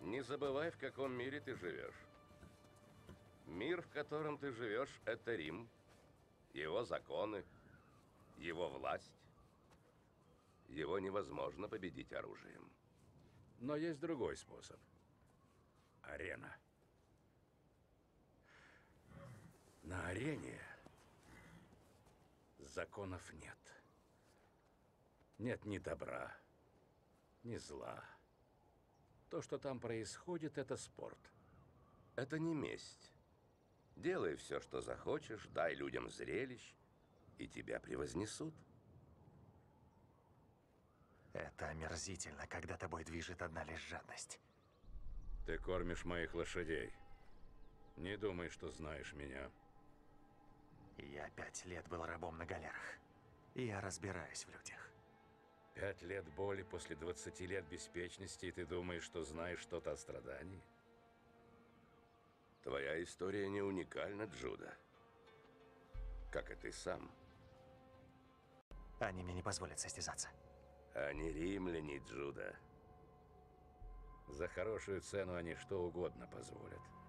Не забывай, в каком мире ты живешь. Мир, в котором ты живешь, это Рим. Его законы, его власть. Его невозможно победить оружием. Но есть другой способ. Арена. На арене законов нет. Нет ни добра, ни зла. То, что там происходит, это спорт. Это не месть. Делай все, что захочешь, дай людям зрелищ, и тебя превознесут. Это омерзительно, когда тобой движет одна лишь жадность. Ты кормишь моих лошадей. Не думай, что знаешь меня. Я 5 лет был рабом на галерах. И я разбираюсь в людях. 5 лет боли после 20 лет беспечности, и ты думаешь, что знаешь что-то о страдании? Твоя история не уникальна, Джуда. Как и ты сам. Они мне не позволят состязаться. Они римляне, Джуда. За хорошую цену они что угодно позволят.